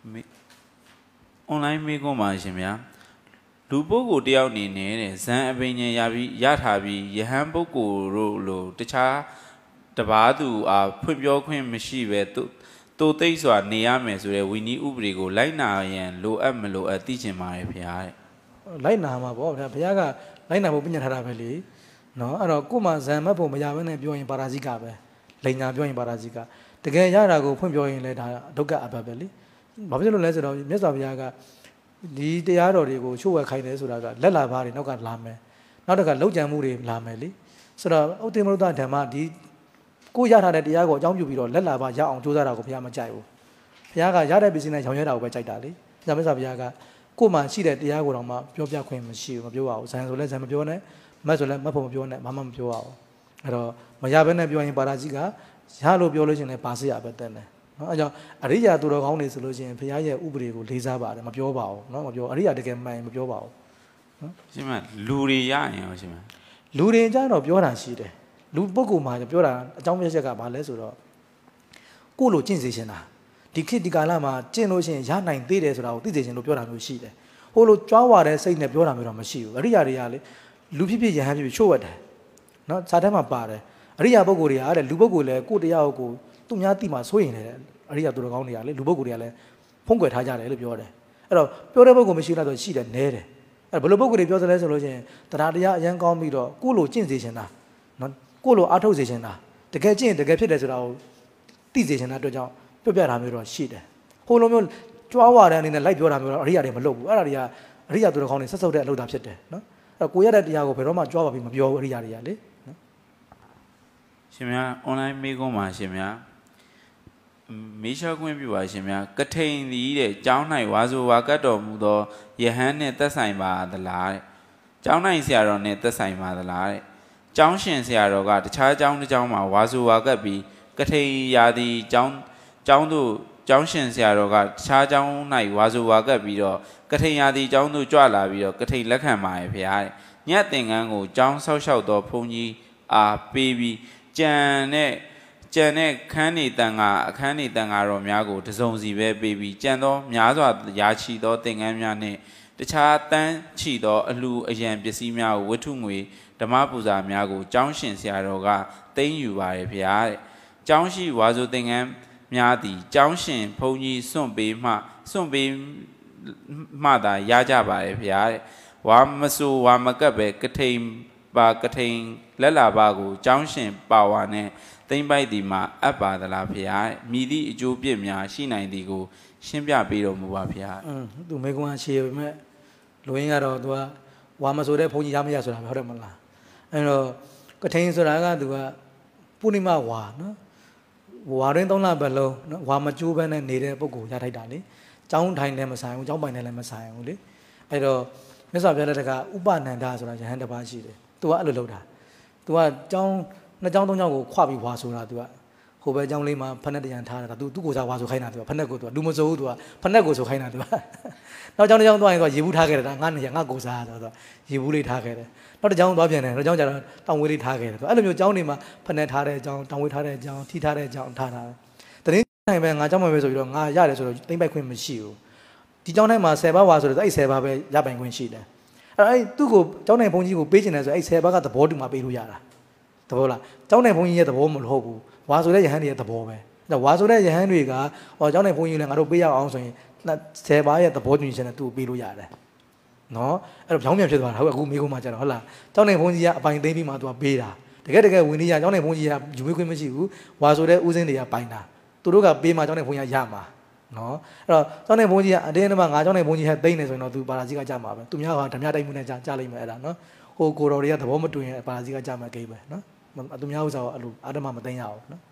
online မေးခွန်းပါရှင်ဗျာလူပုဂ္ဂိုလ်တယောက်အနေနဲ့တဲ့ဇန်အပင်ညင်ရထားပြီးယဟန်ပုဂ္ဂိုလ်တို့လိုတခြားတပါးသူဖွင့်ပြောခွင့်မရှိပဲတူသိမ့်စွာနေရမယ်ဆိုတဲ့ဝိနည်းဥပဒေကိုလိုက်နာရန်လိုအပ်မလိုအပ်သိချင်ပါတယ်ဗျာတဲ့လိုက်နာမှာပေါ့ဗျာဘုရားကလိုက်နာဖို့ပြညတ်ထားတာပဲလေနော်အဲ့တော့ကို့မှာဇန်မတ်ဖို့မရဘဲနဲ့ပြောရင်ပါရာဇိကပဲလိန်ညာပြောရင်ပါရာဇိကတကယ်ရတာကိုဖွင့်ပြောရင်လည်းဒါဒုက္ခအပတ်ပဲလေဘာဖြစ်လို့လဲဆိုတော့မြတ်စွာဘုရားကဒီတရားတော်တွေကိုချို့ဝှက်ခိုင်းတယ်ဆိုတာကလက်လာပါးတွေနောက်ကလာမယ်နောက်တစ်ခါလောက်ကြံမှုတွေလာမယ်လေဆိုတော့ဥတ္တိမရုဒ္ဒဓမ္မဒီကိုရထားတဲ့တရားကိုအကြောင်းပြုပြီးတော့လက်လာပါရအောင်ကြိုးစားတာကိုဘုရားမကြိုက်ဘူးဘုရားကရတဲ့ပစ္စည်းနဲ့ရောင်ရဲတာကိုပဲကြိုက်တာလေဒါမြတ်စွာဘုရားကကို့မှာရှိတဲ့တရားကိုတော့မှပြောပြခွင့်မရှိဘူးမပြောပါဘူးဇန်ဆိုလဲဇန်မပြောနဲ့မတ်ဆိုလဲမတ်ဖို့မပြောနဲ့ဘာမှမပြောရအောင်အဲ့တော့မရဘဲနဲ့ပြောရင်ပါရာဇိကရလို့ပြောလို့ရှိရင်လည်းပါစရပဲတဲ့တယ်နော်အဲကြောင့်အရိယာသူတော်ကောင်းတွေဆိုလို့ရှိရင်ဘုရားရဲ့ဥပဒေကိုလေးစားပါတယ်မပြောပါဘူးနော်မပြောအရိယာတကယ်မှန်ရင်မပြောပါဘူးနော်ရှင်မလူတွေရရင်ရောရှင်မလူတွေကြတော့ပြောတာရှိတယ်လူပုဂ္ဂိုလ်မှာပြောတာအကြောင်းပြချက်ကဘာလဲဆိုတော့ကိုယ့်လိုကျင့်စေချင်တာဒီခေတ်ဒီကာလမှာကျင့်လို့ရှိရင်ရနိုင်သေးတယ်ဆိုတာကိုသိစေချင်လို့ပြောတာမျိုးရှိတယ်ဟိုလိုကြွားဝါတဲ့စိတ်နဲ့ပြောတာမျိုးတော့မရှိဘူးအရိယာတွေကလေလူဖြစ်ဖြစ်ယဟန်ဖြစ်ဖြစ်ချို့ဝတ်တယ်နော်စာထဲမှာပါတယ်အရိယာပုဂ္ဂိုလ်တွေကတဲ့လူပုဂ္ဂိုလ်လည်းကိုယ်တရားကိုသူများတိမှစိုးရင်လည်းအရိယာသူတော်ကောင်းတွေကလေလူပုဂ္ဂိုလ်တွေကလည်းဖုံးကွယ်ထားကြတယ်လို့ပြောတယ်အဲ့တော့ပြောတဲ့ပုဂ္ဂိုလ်မရှိလားဆိုရှိတယ်နဲတယ်အဲ့ဘယ်လိုပုဂ္ဂိုလ်တွေပြောသလဲဆိုလို့ရှိရင်တရားတရားအရန်ကောင်းပြီးတော့ကိုယ့်လိုကျင့်စေချင်တာနော်ကိုယ့်လိုအားထုတ်စေချင်တာတကယ်ကျင့်တကယ်ဖြစ်တယ်ဆိုတာကိုသိစေချင်တဲ့အတွက်ကြောင့်ပြပြတာမျိုးတော့ရှိတယ်ဟိုလိုမျိုးကြွားဝါတဲ့အနေနဲ့လိုက်ပြောတာမျိုးတော့အရိယာတွေမလုပ်ဘူးအဲ့ဒါတွေကအရိယာသူတော်ကောင်းတွေဆက်ဆုပ်တဲ့အလုပ်တာဖြစ်တယ်နော်အဲ့ကိုရတဲ့တရားကိုဘယ်တော့မှကြွားပါပြီးမပြောဘူးအရိယာတွေကလေနော်ရှင်များ online မေးခွန်းပါရှင်များမေးလျှောက်ခွင့်ပြုပါရှင်များကထိန်သည်တဲ့ကျောင်း၌ဝါဆိုဝါကတ်တော်မူသောယဟန်နှင့်သက်ဆိုင်ပါသလားတဲ့ကျောင်း၌ဆရာတော်နှင့်သက်ဆိုင်ပါသလားတဲ့ကျောင်းရှင်ဆရာတော်ကတခြားကျောင်းတစ်ကျောင်းမှာဝါဆိုဝါကတ်ပြီးကထိန်ရာသီကျောင်းသို့ကျောင်းရှင်ဆရာတော်ကတခြားကျောင်း၌ဝါဆိုဝါကတ်ပြီးတော့ကထိန်ရာသီကျောင်းသို့ကြွလာပြီးတော့ကထိန်လက်ခံပါရဲ့ဖေတဲ့ညက်သင်္ကန်းကိုကျောင်းဆောက်ရှောက်သောဘုန်းကြီးအားပေးပြီးကြံတဲ့ခန်းနေတန်ကအခန်းနေတန်ကတော်များကိုတစုံစီပဲပေးပြီးကြံသောများစွာရာချီသောသင်္ကန်းများနှင့်တခြားတန်းချီသောအလှအယံပစ္စည်းများကိုဝတ္ထုငွေဓမ္မပူဇာများကိုကျောင်းရှင်ဆရာတော်ကသိမ်းယူပါရဲ့ဗျာတဲ့ကျောင်းရှိဝါဆိုသင်္ကန်းများသည်ကျောင်းရှင်ဘုန်းကြီးစွန့်ပေးမှသာရကြပါရဲ့ဗျာတဲ့ဝါမဆိုဝါမကပ်ပဲကထိန်လက်လာပါကိုကျောင်းရှင်ပါဝါနဲ့သိမ့်ပိုက်ဒီမှာအပ်ပါသလားဖေဟာမြည်သည့်အကျိုးပြစ်များရှိနိုင်သည်ကိုရှင်းပြပေးတော်မူပါဖေဟာသူမေကွန်းရှေ့ပေမဲ့လူရင်းကတော့သူကဝါမဆိုတဲ့ဘုန်းကြီးရမရဆိုတာပဲဟုတ်တယ်မလားအဲ့တော့ကထိန်ဆိုတာကသူကပုဏိမဝါနော်ဝါရင်း3လပတ်လုံးနော်ဝါမကျိုးဘဲနဲ့နေတဲ့ပုဂ္ဂိုလ်ရထိုက်တာလေကျောင်းထိုင်လည်းမဆိုင်ဘူးကျောင်းပိုင်လည်းမဆိုင်ဘူးလေအဲ့တော့မြတ်စွာဘုရားလက်ထက်ကဥပနန္ဒဆိုတာယဟန်တစ်ပါးရှိတယ်သူကအဲ့လိုလုပ်တာသူကကျောင်းနှစ်ကျောင်းသုံးကျောင်းကိုခွပြီးဝါဆိုတာသူကဟိုဘက်ကျောင်းလေးမှာဖက်နဲ့တရံထားတာသူကိုစားဝါဆိုခိုင်းတာသူကဖက်နဲ့ကိုသူကလူမစိုးဘူးသူကဖက်နဲ့ကိုဆိုခိုင်းတာသူကနောက်ကျောင်းတစ်ကျောင်းသွားရင်သူကရေဘူးထားခဲ့တယ်ငါနေရငါကိုစားဆိုတော့ရေဘူးလေးထားခဲ့တယ်နောက်တစ်ကျောင်းသွားပြန်တယ်နောက်ကျောင်းကျတော့တောင်ဝေးလေးထားခဲ့တယ်သူအဲ့လိုမျိုးကျောင်းတွေမှာဖက်နဲ့ထားတဲ့ကျောင်းတောင်ဝေးထားတဲ့ကျောင်းထိထားတဲ့ကျောင်းထားတာတရင်နိုင်ပဲငါကျောင်းမှာပဲဆိုပြီးတော့ငါရတယ်ဆိုတော့သိမ့်ပိုက်ခွင့်မရှိဘူးဒီကျောင်းထဲမှာ10ပါးဝါဆိုတော့အဲ့10ပါးပဲရပိုင်ခွင့်ရှိတယ်အဲ့သူ့ကိုကျောင်းနိုင်ဘုန်းကြီးကိုပေးချင်တယ်ဆိုအဲ့10ပါးကသဘောတူမှပေးလို့ရတာသဘောလားကျောင်းနိုင်ဘုန်းကြီးရဲ့သဘောမဟုတ်ဘူးဝါဆိုတဲ့ယဟန်တွေရဲ့သဘောပဲအဲ့ဝါဆိုတဲ့ယဟန်တွေကဟောကျောင်းနိုင်ဘုန်းကြီးလည်းငါတို့ပေးရအောင်ဆိုရင်10ပါးရဲ့သဘောတူညီချက်နဲ့သူ့ကိုပေးလို့ရတယ်နော်အဲ့တော့ကြောင်းပြန်ဖြစ်သွားတာဟုတ်အခုမိကုန်းမှကျတော့ဟုတ်လားကျောင်းနိုင်ဘုန်းကြီးကအပိုင်သိမ်းပြီးမှသူကပေးတာတကယ်ဝင်နေရကျောင်းနိုင်ဘုန်းကြီးကယူပေးခွင့်မရှိဘူးဝါဆိုတဲ့ဦးစင်းတွေကပိုင်တာသူတို့ကပေးမှကျောင်းနိုင်ဘုန်းကြီးရမှာနော်အဲ့တော့ကျောင်းနိုင်ဘုန်းကြီးကအတင်းအဓမ္မငါကျောင်းနိုင်ဘုန်းကြီးဟဲ့သိမ့်နေဆိုရင်တော့သူပါရာဇိကကြမှာပဲသူများကဓမြတိုက်မှုနဲ့ကြလိမ့်မယ်အဲ့ဒါနော်ဟိုကိုတော်တွေကသဘောမတူရင်ပါရာဇိကကြမှာကိပဲနော်သူများဥစ္စာကိုအဲ့လိုအဓမ္မမသိမ်းရအောင်နော်